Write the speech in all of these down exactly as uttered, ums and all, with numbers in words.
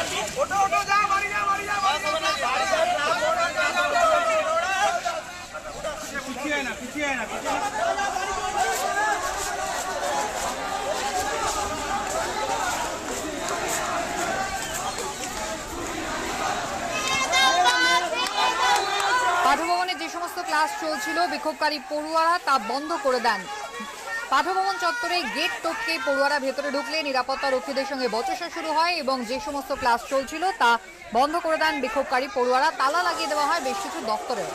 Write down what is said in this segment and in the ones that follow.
পাঠভবনে যে সমস্ত ক্লাস চলছিল বিক্ষোভকারী পড়ুয়ারা তা বন্ধ করে দেন। পাঠভবন চত্বরে গেট টপকে পড়ুয়ারা ভেতরে ঢুকলে নিরাপত্তা রক্ষীদের সঙ্গে বচসা শুরু হয় এবং যে সমস্ত ক্লাস চলছিল তা বন্ধ করে দেন বিক্ষোভকারী পড়ুয়ারা। তালা লাগিয়ে দেওয়া হয় বেশ কিছু দপ্তরে।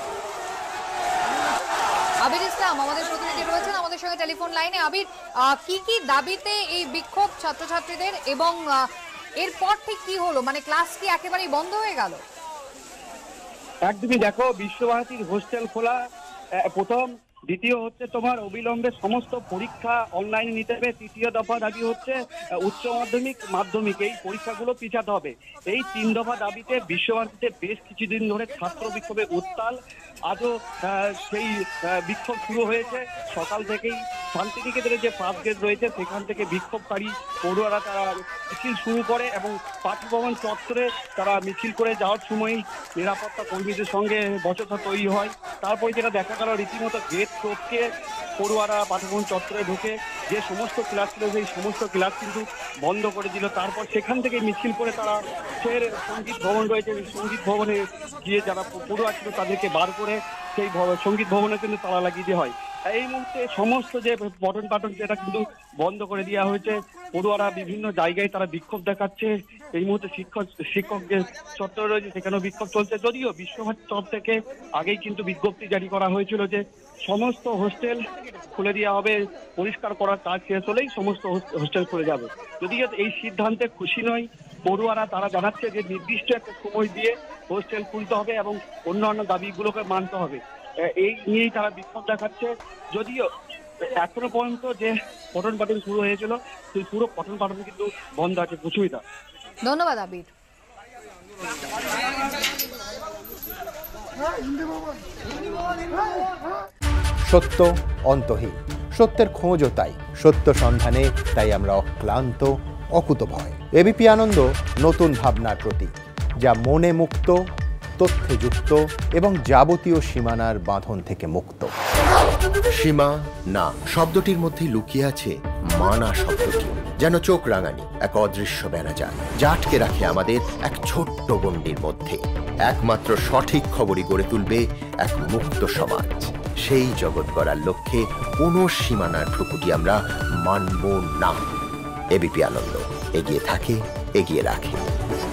আবির ইসলাম আমাদের প্রতিনিধি রয়েছেন আমাদের সঙ্গে টেলিফোন লাইনে। আবির, কি কি দাবিতে এই বিক্ষোভ ছাত্রছাত্রীদের এবং এরপর ঠিক কি হলো, মানে ক্লাস কি একেবারেই বন্ধ হয়ে গেল? একদমই, দেখো বিশ্বভারতীর হোস্টেল খোলা প্রথম, দ্বিতীয় হচ্ছে তোমার অবিলম্বে সমস্ত পরীক্ষা অনলাইনে নিতে হবে, তৃতীয় দফা দাবি হচ্ছে উচ্চ মাধ্যমিক মাধ্যমিক এই পরীক্ষাগুলো পিছাতে হবে। এই তিন দফা দাবিতে বিশ্বভারতীতে বেশ কিছুদিন ধরে ছাত্র বিক্ষোভে উত্তাল। আজও সেই বিক্ষোভ শুরু হয়েছে সকাল থেকেই। শান্তিনিকেতনে যে পাঁচ গেট রয়েছে সেখান থেকে বিক্ষোভকারী পড়ুয়ারা তারা মিছিল শুরু করে এবং পাঠভবন চত্বরে তারা মিছিল করে যাওয়ার সময় নিরাপত্তা কর্মীদের সঙ্গে বচসা তৈরি হয়। তারপরে যেটা দেখা গেল রীতিমতো গেট টপকে পড়ুয়ারা পাঠভবন চত্বরে ঢুকে যে সমস্ত ক্লাস ছিল সেই সমস্ত ক্লাস কিন্তু বন্ধ করে দিল। তারপর সেখান থেকে মিছিল করে তারা ফের সঙ্গীত ভবন রয়েছে সঙ্গীত ভবনে গিয়ে যারা পড়ুয়া ছিল তাদেরকে বার করে সেই সঙ্গীত ভবনে কিন্তু তালা লাগিয়ে দেওয়া হয়। এই মুহূর্তে সমস্ত যে পঠন পাঠন সেটা কিন্তু বন্ধ করে দেওয়া হয়েছে। পড়ুয়ারা বিভিন্ন জায়গায় তারা বিক্ষোভ দেখাচ্ছে। এই মুহূর্তে শিক্ষক শিক্ষক যে চত্বর রয়েছে সেখানেও বিক্ষোভ চলছে, যদিও বিশ্বভারতী তরফ থেকে আগেই কিন্তু বিজ্ঞপ্তি জারি করা হয়েছিল যে সমস্ত হোস্টেল খুলে দেওয়া হবে, পরিষ্কার করার কাজ শেষ হলেই সমস্ত হোস্টেল খুলে যাবে। যদিও এই সিদ্ধান্তে খুশি নয় পড়ুয়ারা, তারা জানাচ্ছে যে নির্দিষ্ট একটা সময় দিয়ে হোস্টেল খুলতে হবে এবং অন্যান্য দাবিগুলোকে মানতে হবে। এই নিয়েই তারা বিক্ষোভ দেখাচ্ছে। যদিও এখনো পর্যন্ত যে পঠন পাঠন শুরু হয়েছিল সেই পুরো পঠন পাঠন কিন্তু বন্ধ আছে। সুস্মিতা, ধন্যবাদ আবির। সত্য অন্তহীন, সত্যের খোঁজও তাই, সত্য সন্ধানে তাই আমরা অক্লান্ত অকুতভয়। এবিপি আনন্দ নতুন ভাবনার প্রতীক, যা মনে মুক্ত, তথ্যে যুক্ত এবং যাবতীয় সীমানার বাঁধন থেকে মুক্ত। সীমা না শব্দটির মধ্যে লুকিয়ে আছে মানা শব্দটি, যেন চোখ রাঙানি এক অদৃশ্য ব্যানাজার, যা আটকে রাখে আমাদের এক ছোট্ট গণ্ডির মধ্যে। একমাত্র সঠিক খবরই গড়ে তুলবে এক মুক্ত সমাজ। সেই জগৎ গড়ার লক্ষ্যে কোনো সীমানার ঠুকুটি আমরা মানব না। এবিপি আনন্দ এগিয়ে থাকে, এগিয়ে রাখে।